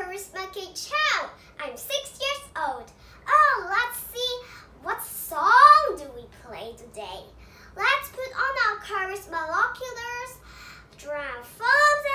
Charisma K Chow. I'm 6 years old. Oh, let's see, what song do we play today? Let's put on our charisma binoculars, drum phones,